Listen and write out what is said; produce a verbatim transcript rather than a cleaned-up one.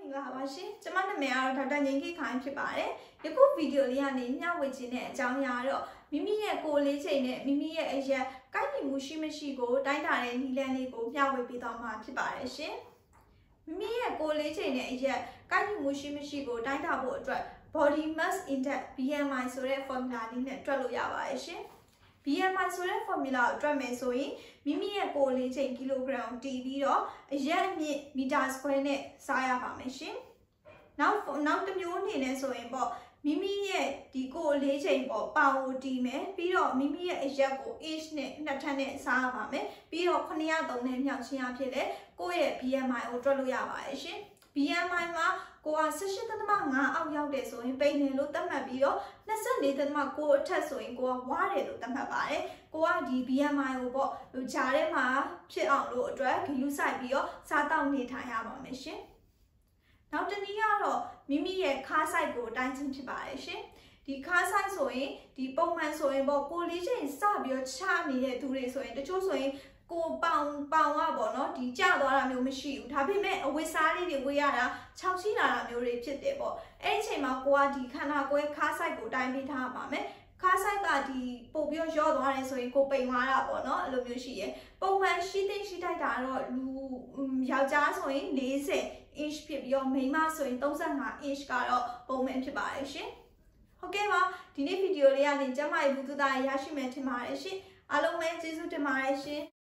င်္ဂလာပါရှင်ကျမနာမည်ကတော့ဒေါက်တာငြိမ်းခေခိုင်ဖြစ်ပါတယ်ယခုဗီဒီယိုလေးကနေမျှဝေခြင်းတဲ့အကြောင်းအရာတော့မိမိရဲ့ကိုယ်လေးချိန်နဲ့မိမိရဲ့အရက်ကိုက်ညီမှုရှိမရှိကိုတိုင်းတာတဲ့နည်းလမ်းလေးကိုမျှဝေပေးသွားမှာဖြစ်ပါတယ်ရှင်မိမိရဲ့ကိုယ်လေးချိန်နဲ့အရက်ကိုက်ညီမှုရှိမရှိကိုတိုင်းတာဖို့အတွက် body mass index B M I ဆိုတဲ့ formula လေးနဲ့တွက်လို့ရပါတယ်ရှင်B M I ဆိုတဲ့ formula ကိုတွက်မယ်ဆိုရင်မိမိရဲ့ကိုယ်လေးချိန်ကီလိုဂရမ်တီးပြီးတော့အရက်အမြင့်မီတာစကွဲနဲ့စားရပါမယ်ရှင်နောက်နောက်တစ်မျိုးအနေနဲ့ဆိုရင်ပေါ့မိမိရဲ့ဒီကိုယ်လေးချိန်ပေါ့ပါဝတီးမယ်ပြီးတော့မိမိရဲ့အရက်ကို age နဲ့နှစ်ထပ်နဲ့စားရပါမယ်ပြီးတော့ခုနှစ်ရာသုံးနဲ့မြောက်ချင်းအဖြစ်လဲကိုယ့်ရဲ့ B M I ကိုတွက်လို့ရပါတယ်ရှင်B M I မှာကိုက ၁၈.၅ အောက်ရောက်တယ်ဆိုရင်ပိန်တယ်လို့သတ်မှတ်ပြီးတော့ ၂၄.၉ အထက်ဆိုရင်ကိုကဝါးတယ်လို့သတ်မှတ်ပါတယ်ကိုကဒီ B M I ကိုပေါ့ဟိုဂျားထဲမှာဖြစ်အောင်လို့အတွက်ဂရုစိုက်ပြီးတော့စားတောက်နေထိုင်ရပါမယ်ရှင်နောက်တစ်နည်းကတော့မိမိရဲ့ခါးဆိုင်ကိုတိုင်းချင်းဖြစ်ပါတယ်ရှင်ဒီခါးဆိုင်ဆိုရင်ဒီပုံမှန်ဆိုရင်ပေါ့ကိုလေးချင်းစပြီးတော့ချနေတဲ့သူတွေဆိုရင်တချို့ဆိုရင်ကိုပေါင်ပေါင်ကပေါ့နော်ဒီကျသွားတာမျိုးမရှိဘူးဒါပေမဲ့အဝတ်စားလေးတွေဝေးရတာခြောက်ရှိလာတာမျိုးတွေဖြစ်တယ်ပေါ့အဲ့ဒီအချိန်မှာကိုကဒီခန္ဓာကိုယ်ခါးဆိုင်ကိုတိုင်းပေးထားပါမယ်ခါးဆိုင်ကဒီပို့ပြီးရော့သွားတယ်ဆိုရင်ကိုပိန်သွားတာပေါ့နော်အဲ့လိုမျိုးရှိရယ်ပုံမှန်ရှိသိရှိတိုက်တာတော့လူယောက်ျားဆိုရင်၄၀ inch ဖြစ်ပြီးတော့မိန်းမဆိုရင်၃၅ inch ကတော့ပုံမှန်ဖြစ်ပါတယ်ရှင်ဟုတ်ကဲ့ပါဒီနေ့ဗီဒီယိုလေးကနေကျမရဲ့ဘူးတူတာရရှိမယ်ထင်ပါတယ်ရှင်အားလုံးပဲကျေးဇူးတင်ပါတယ်ရှင်